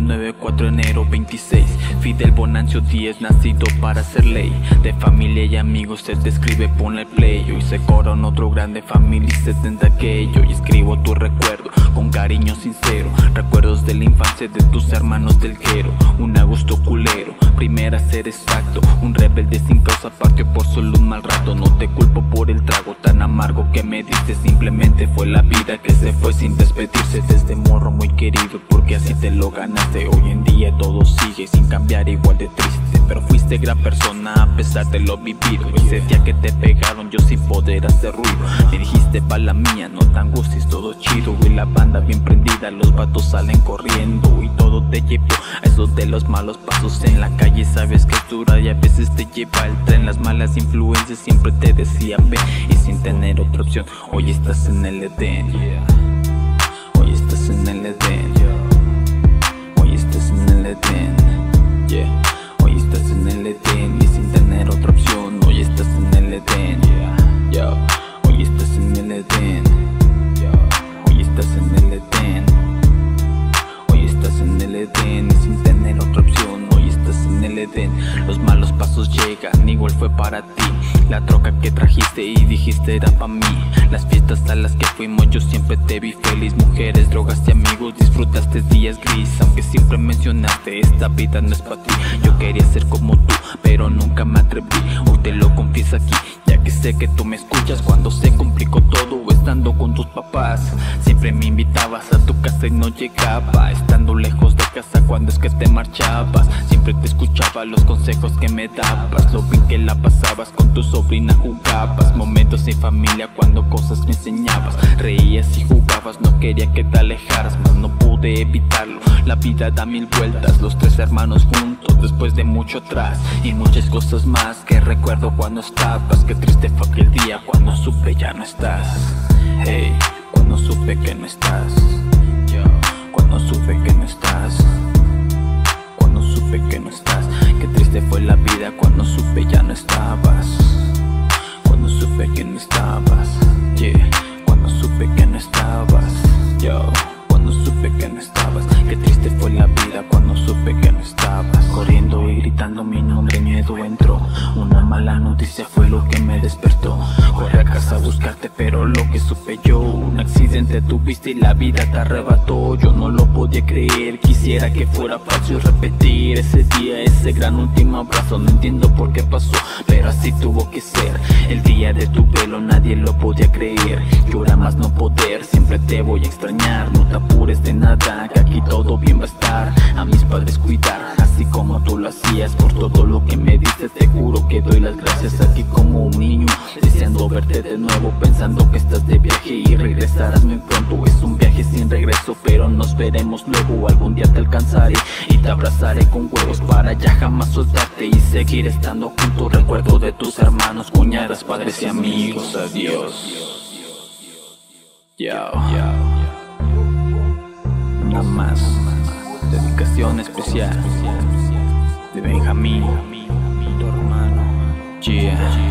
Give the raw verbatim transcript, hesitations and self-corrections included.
nueve cuatro enero veintiséis. Fidel Bonancio Díez, nacido para ser ley. De familia y amigos se te escribe, ponle play. Hoy se corona otro grande, familia y setenta aquello. Y escribo tu recuerdo con cariño sincero. Recuerdos de la infancia de tus hermanos del Quero. Un agosto culero, primera a ser exacto. Un rebelde sin causa partió por solo un mal rato. No te culpo por el trago tan amargo que me diste. Simplemente fue la vida que se fue sin despedirse. Desde morro muy querido porque así te lo ganaste. Hoy en día todo sigue sin cambiar, igual de triste. Pero fuiste gran persona a pesar de lo vivido. Ese día que te pegaron yo sin poder hacer ruido. Me dijiste pa' la mía, no te angusties, todo chido. Y la banda bien prendida, los vatos salen corriendo. Y todo te llevó a eso de los malos pasos en la calle. Sabes que es dura y a veces te lleva el tren. Las malas influencias siempre te decían ven. Y sin tener otra opción, hoy estás en el Edén. Hoy estás en el Edén. Hoy estás en el Edén. Yeah. Hoy estás en el Edén y sin tener otra opción. Hoy estás en el Edén. Yeah. Hoy estás en el Edén. Hoy estás en el Edén. Hoy estás en el Edén y sin tener otra opción. Hoy estás en el Edén. Los malos pasos llegan, igual fue para ti. La troca que trajiste y dijiste era pa' mí. Las fiestas a las que fuimos yo siempre te vi feliz. Mujeres, drogas y amigos, disfrutaste días gris. Aunque siempre mencionaste esta vida no es pa' ti. Yo quería ser como tú, pero nunca me atreví. Hoy te lo confieso aquí, ya que sé que tú me escuchas. Cuando se complicó todo estando con tus papás, siempre me invitabas a tu casa y no llegaba. Estando lejos de casa cuando es que te marchabas, siempre te escuchaba los consejos que me dabas. Lo bien que la pasabas con tu sobrina, jugabas momentos en familia cuando cosas me enseñabas. Reías y jugabas, no quería que te alejaras, mas no pude evitarlo. La vida da mil vueltas, los tres hermanos juntos después de mucho atrás. Y muchas cosas más que recuerdo cuando estabas. Qué triste fue aquel día cuando supe ya no estás. Hey, cuando supe que no estás. Yo, cuando supe que no estás. Cuando supe que no estás. Qué triste fue la vida cuando supe ya no estabas. Cuando supe que no estabas. Yeah, cuando supe que no estabas. Yo, cuando supe que no estabas. Qué triste fue la vida cuando supe que no estabas. Corriendo y gritando mi nombre, miedo entró. Una mala noticia fue lo que me despertó. Corrí a casa a buscarte, pero lo que supe yo, un accidente tuviste y la vida te arrebató. Yo no lo podía creer, quisiera que fuera falso y repetir ese día, ese gran último abrazo. No entiendo por qué pasó, pero así tuvo que ser. El día de tu velo nadie lo podía creer. Llora más no poder, siempre te voy a extrañar. No te apures de nada, que aquí todo bien va a estar. A mis padres cuidar, así como tú lo hacías. Por todo lo que me diste te juro que doy las gracias. Aquí como un niño, deseando verte de nuevo, pensando que estás de viaje y regresarás muy pronto. Es un viaje sin regreso, pero nos veremos luego. Algún día te alcanzaré y te abrazaré con huevos para ya jamás soltarte y seguir estando juntos. Recuerdo de tus hermanos, cuñadas, padres y amigos. Adiós. Yao. Una más. Dedicación especial de Benjamín, tu hermano. Yeah.